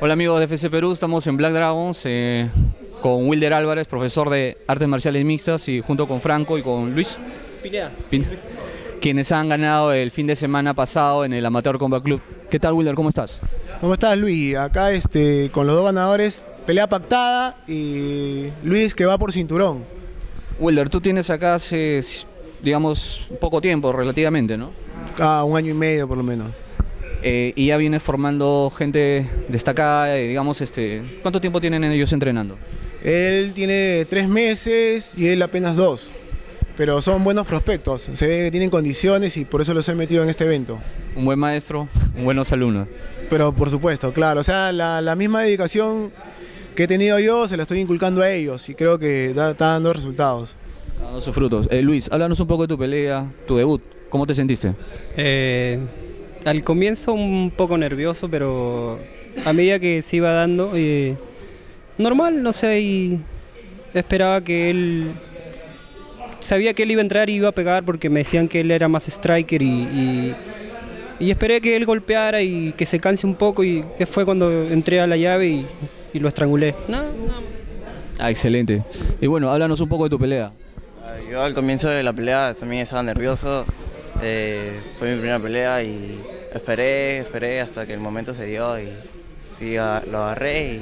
Hola amigos de FC Perú, estamos en Black Dragons con Wilder Álvarez, profesor de Artes Marciales Mixtas, y junto con Franco y con Luis Pineda, quienes han ganado el fin de semana pasado en el Amateur Combat Club. ¿Qué tal, Wilder? ¿Cómo estás? ¿Cómo estás, Luis? Acá con los dos ganadores, pelea pactada y Luis que va por cinturón. Wilder, tú tienes acá hace, digamos, poco tiempo relativamente, ¿no? Un año y medio por lo menos. Y ya vienes formando gente destacada, digamos, ¿cuánto tiempo tienen ellos entrenando? Él tiene 3 meses y él apenas 2, pero son buenos prospectos, se ve que tienen condiciones y por eso los he metido en este evento. Un buen maestro, buenos alumnos. Pero por supuesto, claro, o sea, la misma dedicación que he tenido yo se la estoy inculcando a ellos y creo que está dando resultados. Está dando sus frutos. Luis, háblanos un poco de tu pelea, tu debut, ¿cómo te sentiste? Al comienzo un poco nervioso, pero a medida que se iba dando, normal, no sé, y esperaba que él... Sabía que él iba a entrar y iba a pegar porque me decían que él era más striker y esperé que él golpeara y que se canse un poco y que fue cuando entré a la llave y lo estrangulé. Nada. Excelente. Y bueno, háblanos un poco de tu pelea. Yo al comienzo de la pelea también estaba nervioso. Fue mi primera pelea y esperé hasta que el momento se dio y sí, lo agarré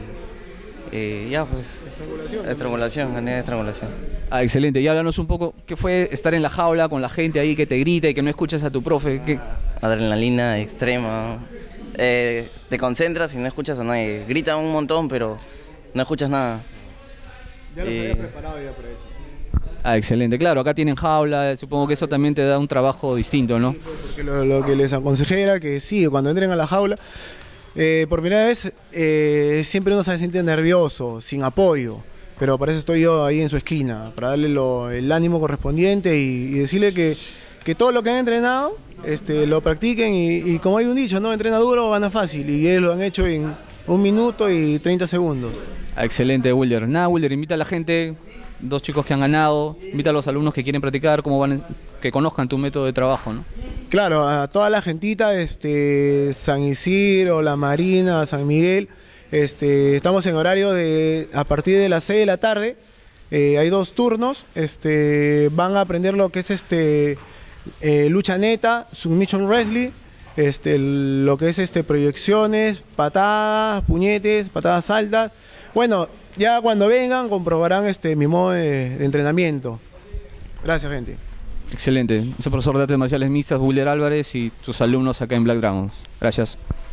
y ya pues. Estrangulación, gané estrangulación. Excelente. Y háblanos un poco, ¿qué fue estar en la jaula con la gente ahí que te grita y que no escuchas a tu profe? Adrenalina extrema. Te concentras y no escuchas a nadie. Gritan un montón, pero no escuchas nada. Ya lo había preparado ya para eso. Excelente, claro, acá tienen jaula, supongo que eso también te da un trabajo distinto, ¿no? Sí, porque lo que les aconsejé era que sí, cuando entren a la jaula, por primera vez siempre uno se siente nervioso, sin apoyo, pero para eso estoy yo ahí en su esquina, para darle el ánimo correspondiente y decirle que todo lo que han entrenado lo practiquen y como hay un dicho, ¿no? Entrena duro, gana fácil, y ellos lo han hecho en 1 minuto y 30 segundos. Excelente, Wilder. Nada, Wilder, invita a la gente, 2 chicos que han ganado, invita a los alumnos que quieren practicar, que conozcan tu método de trabajo, ¿no? Claro, a toda la gentita, San Isidro, La Marina, San Miguel, estamos en horario a partir de las 6 de la tarde, hay 2 turnos, van a aprender lo que es lucha neta, submission wrestling, lo que es proyecciones, patadas, puñetes, patadas altas. Bueno, ya cuando vengan comprobarán mi modo de entrenamiento. Gracias, gente. Excelente. Soy profesor de Artes Marciales Mixtas, Wilder Álvarez, y tus alumnos acá en Black Dragons. Gracias.